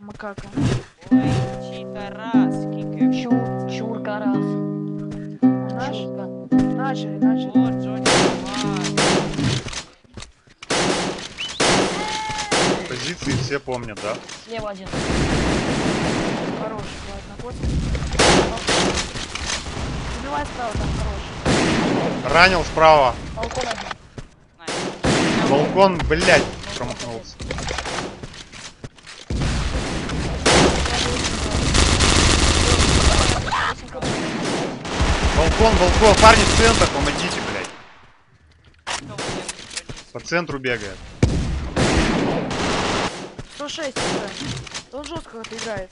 Макака. Ой, чей-то раз, кикаю. Чурка раз. Наш? Чурка. Начали. О, Джонни, давай. Позиции все помнят, да? Слева один. Хороший, ладно, кот. Убивай справа, там хороший. Ранил справа. Балкон один. Найс. Балкон, блядь, промахнулся. Балкон, парни, центр, помогите, блядь. Никого нет, Джонни. По центру бегает. 106 уже. Он жестко как-то играет.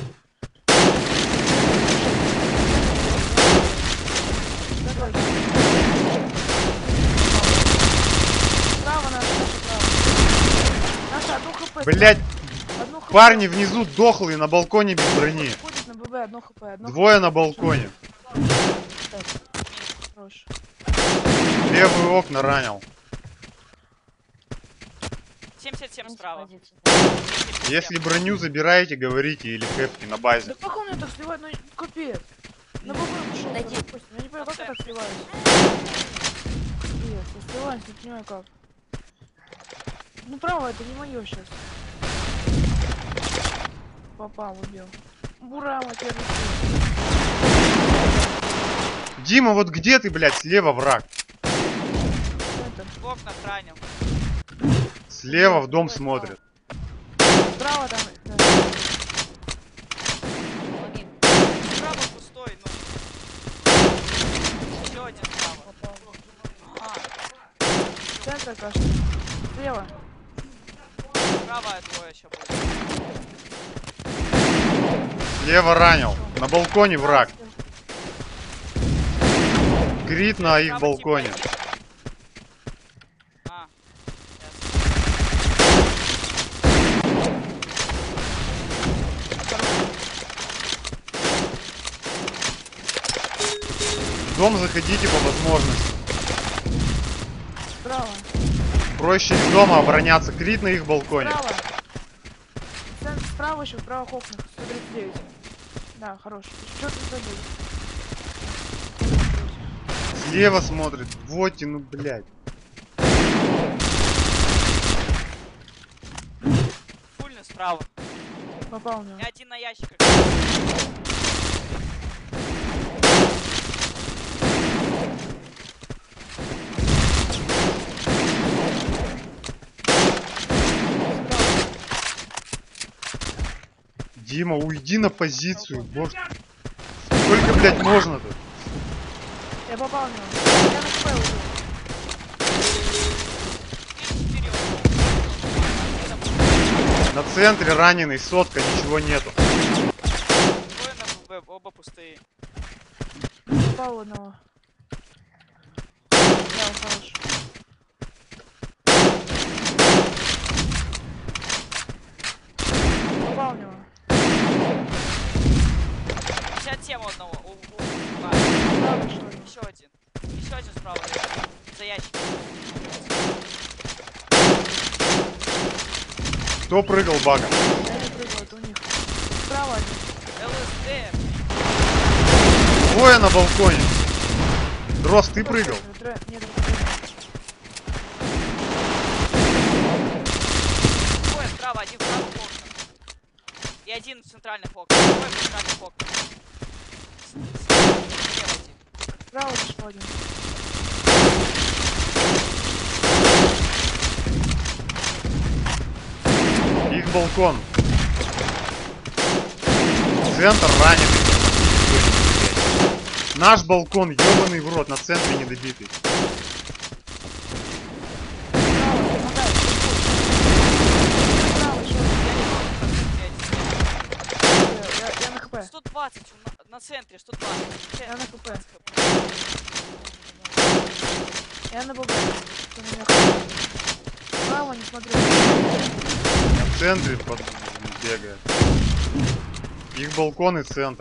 Давай. Право наша право. Наша, одну хп. Блядь, Одну хп. парни внизу дохлые на балконе без брони. Ходит на ББ, одно хп. Двое на балконе. Хорош. Левые окна ранил. 77 справа. Позиция. 77. Если броню забираете, говорите или хэпки на Да базе. как он меня так сливает? Ну капец. На ББ ушел. Дойди. Я не понимаю, как я так сливаюсь. Нет, я сливаюсь, не понимаю как. Ну право, это не мое сейчас. Попал, убил. Бурама, первый kill. Дима, вот где ты, блядь? Слева враг. Это, В окнах ранил. Слева в дом смотрит. справа там. Да. Логин. Справа пустой, ну. Еще один справа. А, Центр, кажется. Слева. справа двое еще будет. Слева ранил. На балконе враг. Крит на их Справа балконе. типа один. А, В дом заходите по возможности. Справа. Проще из дома обороняться. Крит на их балконе. Справа. Центр, справа еще, в правых окнах. 139. Да, хорош. Что ты забыл? Слева смотрит. Вот, ну, блядь. фульный справа. Попал в него. И один на ящиках. Дима, уйди на позицию. Боже. Сколько, блядь, можно тут? Я попал в него. Я на КП ушел. И вперед. На центре раненый, сотка, ничего нету. Двое на ББ, оба пустые. Попал в одного. Да, он хорош. Попал в него. 57 у одного. Да. Правда, что ли? Еще один. Еще один справа. За ящиком. Кто прыгал бага? Я не прыгал, это у них. Справа один. ЛСД. Двое на балконе. Дрос, ты прыгал? Нет, это прыгал. Двое справа, один в правых окнах. И один в центральных окнах. Двое в центральных окнах. Слева один. Справа еще один. Их балкон. Центр раненый. Наш балкон, ебаный в рот, на центре недобитый. Справа, помогай. Справа еще один. Я на ХП. 120 на центре, 120. Я на ХП. Я на ББ. Кто на меня справа не смотрю. В центре под... бегает. Их балкон и центр.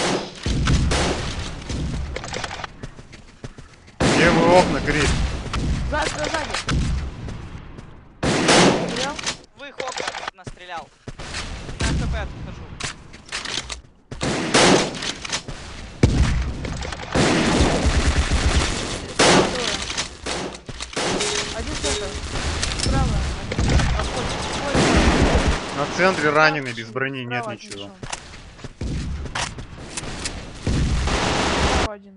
Левые окна, гриль. Сзади. Стрелял? В их окна настрелял. На ХП хп отхожу. Справа двое. Один центр. Справа. Один. Обходит. Двое справа. На центре раненый, без брони, нет Справа один ничего. шел. Справа один.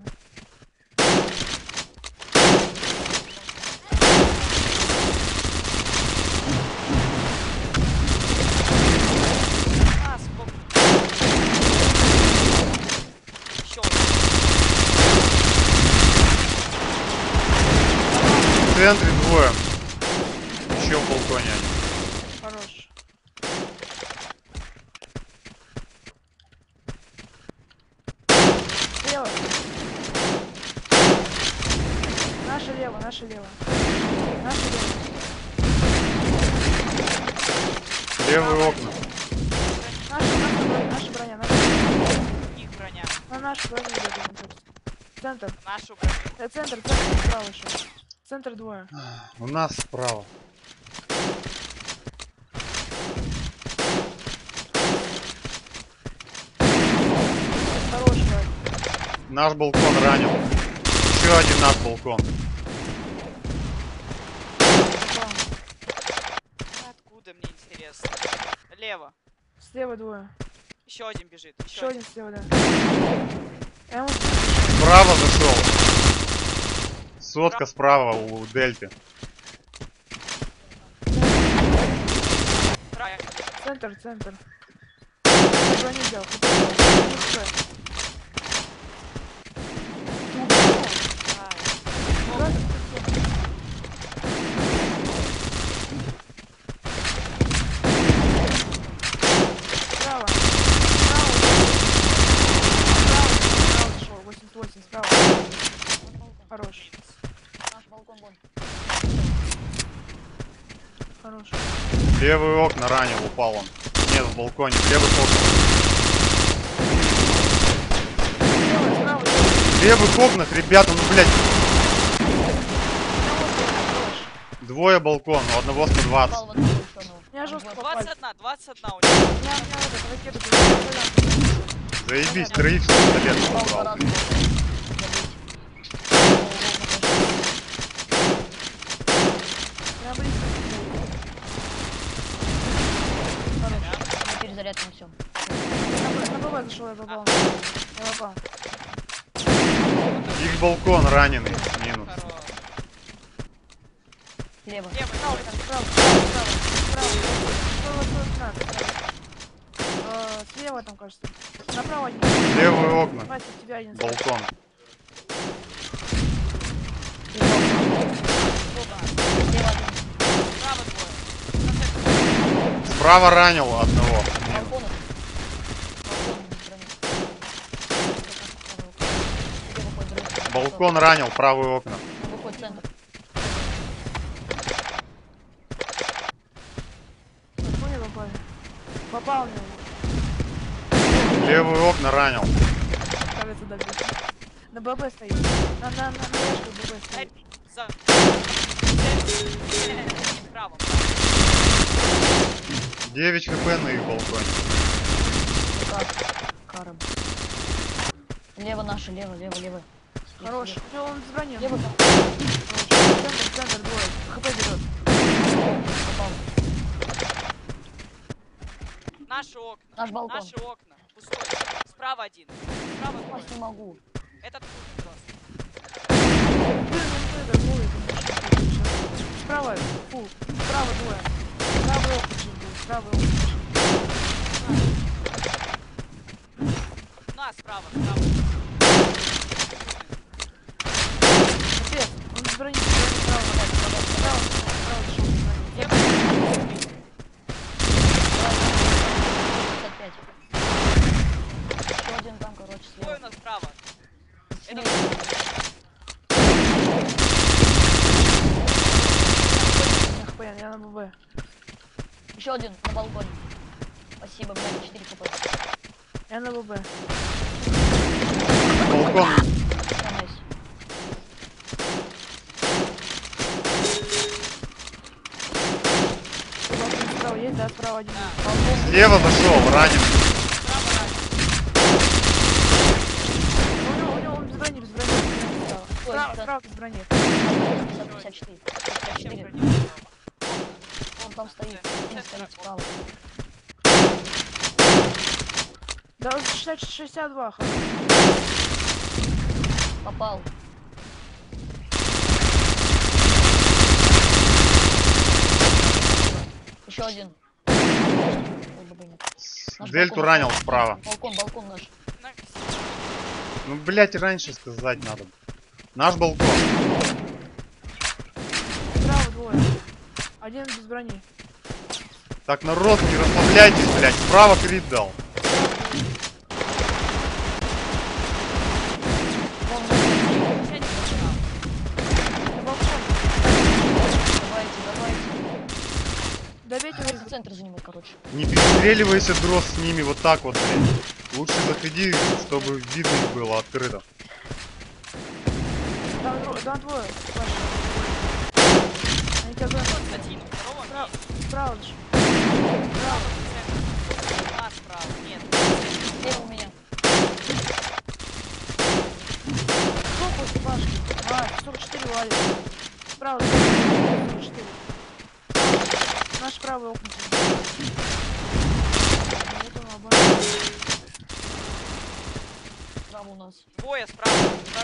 А, сколько? Еще один. В центре двое. Еще в балконе один. Хорош. Слева. Наша лево, наша лево. Наша лево. Левые окна. Наша броня, наша броня. Их броня. На нашу броню идет один точно. Центр. Нашу броню. Центр справа еще. Центр двое. У нас справа. Хороший, Вадь. Наш балкон ранил. Еще один наш балкон. Попал. Откуда, мне интересно? Лево. Слева двое. Еще один бежит. Еще один слева, да. Я ему Справа зашел. Сотка справа у дельты. Правильно. центр. Броню взял. Справа. Справа зашел. 88, справа. Хорош. Наш балкон вон. Хорош. Левые окна ранил, упал он. Нет, в балконе. Левых окна. Левая, справа, левая. В левых окнах, ребята, ну блять. Хорош. Двое балкон, у одного 120. Попал в одну сторону. Меня жестко попали. 21 у него. Меня этот ракету. Заебись, троих с пистолетом Попал убрал. по разу. Я близко. Хорош. На перезарядке все. На ББ зашел, я попал. Я попал. Их балкон раненый. Минус. Хорош. Слева. Лево, Справа, лево. Слева там, кажется. Направо один. Левые окна. Вася, у тебя один. Балкон. Слева один. Справа двое. Справа ранил одного. Балкон. Балкон ранил, правые окна. Выходит центр. Балконе попали. Попал в него. Левые окна ранил. Кажется, добил. На ББ стоит. На яшке ББ стоит. За. Право. 9 хп на их балконе. Каром. Лево наши, лево. Хорош. У него он с броней. Лево. Центр двое. ХП берет. Попал. Наши окна. Наш балкон. Наши окна. Пустой. Справа один. Справа двое. Попасть не могу. Этот тут просто. Справа. Фу. Справа двое. Правый окна чуть был. Правый окна. На, справа, справа. Капец. Он с броней. Справа зашел. Лево. 55. Еще один там, короче, Двое слева. у нас справа. Это ХП, я на ББ. Еще один на балконе. Спасибо, блядь, 4 хп. Я на ББ. Балкон. Там есть. Балкон справа есть, да? справа один. Да. Слева зашел, ранен. Справа ранен. У него он без брони, без брони. Справа, да. справа без брони. 54. Зачем 54. броню справа? Он там стоит. Один стоит справа. Да, 62, хорошо. Попал. Еще один. Ой, бабы, нет. Наш Дельту балкон ранил справа. справа. Балкон наш. На- Ну, блять, раньше сказать надо. Наш балкон. Справа двое. Один без брони. Так, народ, не расслабляйтесь, блять. Справа крит дал. Вон, Сядь справа. На балкон. давайте. Добейте Можно его. центр занимать, короче. Не перестреливайся, дрос, с ними вот так вот, блядь. Лучше заходи, чтобы видно их было открыто. Там двое. Паша. Они тебя гонят. Один, второго Справа, есть. справа же. Справа, центр. А, справа. Нет. Слева у меня. Сколько у Пашки? 44 валит. Справа 44. Наш правый окна. Вот он оба. Справа у нас. Двое справа.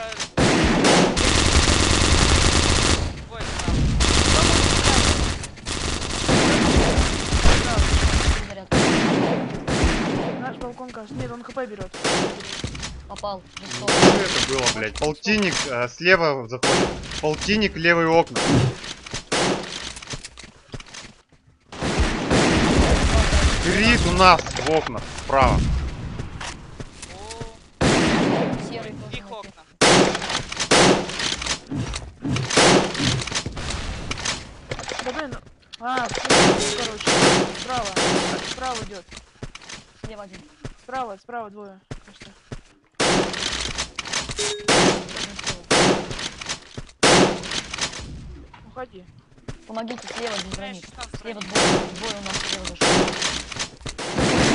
Двое справа. Заряд. Наш балкон, кажется. Нет, он хп берет. Попал. Ну, Жестоко. что это было, блядь? Полтинник слева заходит. Полтинник, левые окна. Крит у нас в окнах справа. О, Серый тоже. их окна. Да блин. Короче. Справа. Справа идет. Слева один. Справа двое. Кажется. Один слева. Уходи. Помогите, слева без брони. 16 Слева брони. двое у нас слева зашел.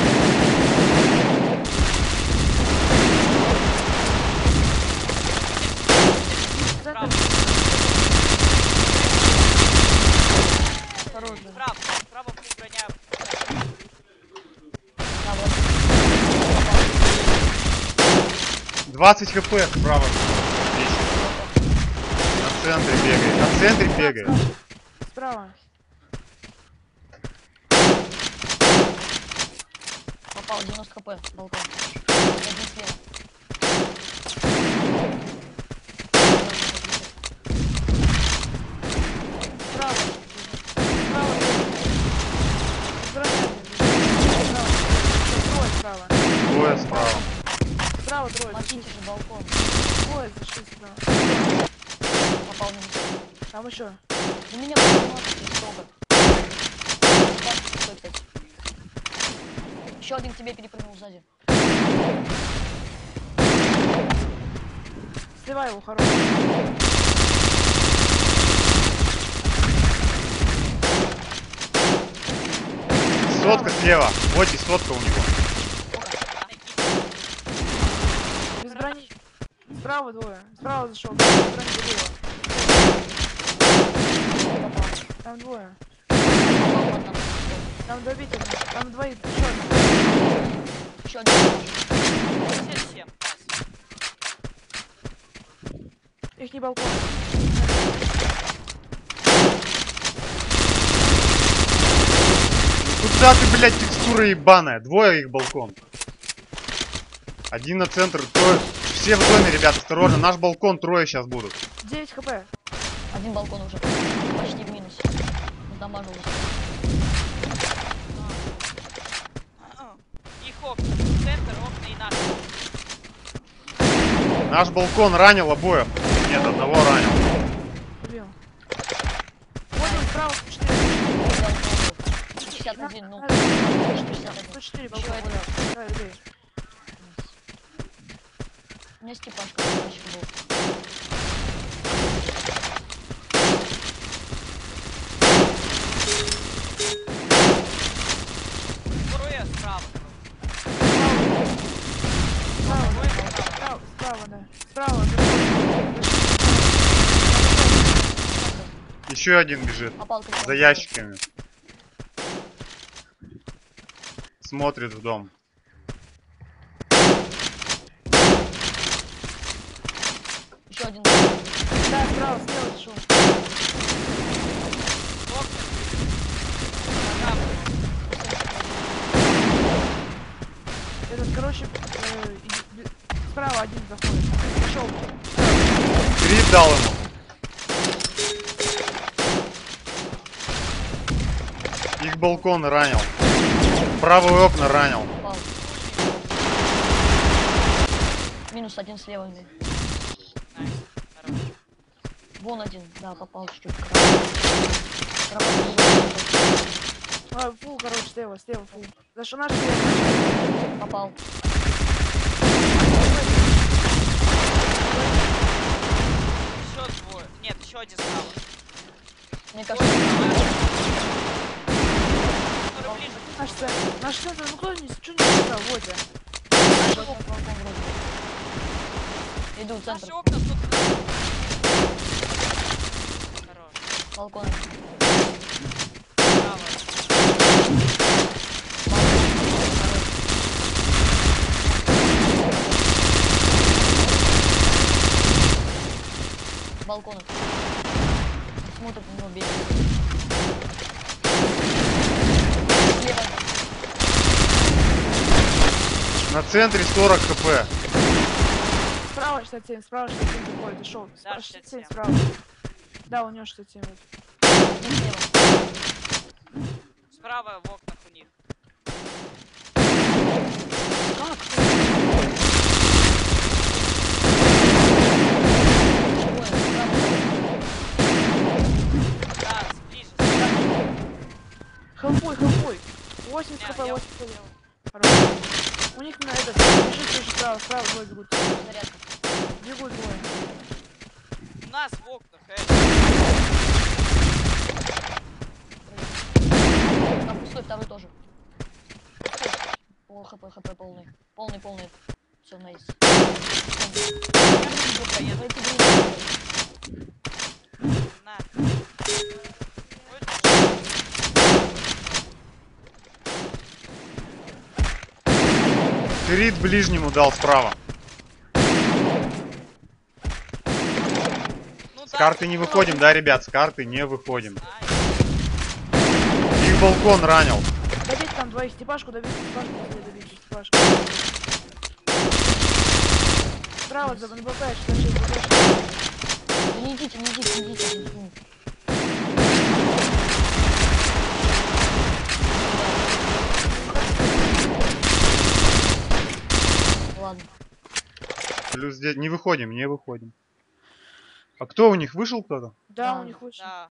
Справа. Хорош. Справа. Справа пусть броня. Да, вот. 20 хп справа. Отлично. На центре бегает. На центре бегает. Справа. Попал 90 хп. Балкон. Один слева. Справа. Справа. Трое справа. Двое справа. Справа трое. Мочите же балкон. Двое зашли справа. Попал минус. Там еще. У меня балкон жестоко. Стой, кстати. Еще один к тебе перепрыгнул сзади. Сливай его, хорош. Сотка слева. Вот и сотка у него. Без брони. Справа двое. Справа зашел. Без брони слева. Попал. Там двое. Попал по одному. Там добить одного. Там двоих. Еще один. Еще один. 57. Их не балкон. Куда ты, блядь, текстура ебаная? Двое их балкон. Один на центр, трое. Все в доме, ребят, осторожно. Наш балкон, трое сейчас будут. 9 хп. Один балкон уже почти в минусе. Дамажил. Их окна. Центр, окна и наши. Наш балкон ранил обоих. Нет, одного ранил. Убил. Вот он справа 104. 61, ну. 104 балкон. Еще один. Давай, убей. У меня Степашка мальчик был. справа, да. Справа. Еще один бежит. Попал криком. За ящиками. Смотрит в дом. Еще один. Да, справа, слева зашел. Окна. Ага, Этот, короче, справа один заходит. Зашел. Крит дал ему. Их балкон ранил. Правые окна ранил. Попал. Минус один слева. найс. Хорош. Вон один. Да, попал чуть-чуть. Фул, короче, слева, фул. Зашел наш слева. Попал. Еще двое. Нет, еще один справа. Мне кажется, Который ближе. Наш центр, ну кто не, что не сказал, вот я. балкон вроде. Иду в центр. Наши окна тут. Хорош. Балкон. Право. Балкон. Смотрит на него, бедный. Слева. На центре 40 хп. Справа 67 заходит, зашел. Да, 67 67. справа. Да, у него 67. Вот. Один слева. Справа в окнах у них. Двое. Справа. Да, ближе. Хелпой. 80 Не, хп, я- 80 хп. Хорошо. У них на этот, бежит справа, двое бегут. Зарядка. Бегут двое. У нас в окнах. Там пустой, второй тоже. О, хп полный. Полный. Все, найс. Поеду. На. Крит ближнему дал справа. Ну, С карты не выходим, да, ребят? С карты не выходим. Ай, Их балкон ранил. Добить там двоих, Степашку добить, Степашку. Справа наблюдаешь, 66, Не идите. Ладно. Плюс здесь не выходим. А кто у них вышел кто-то? Да, Да. у них лучше. да.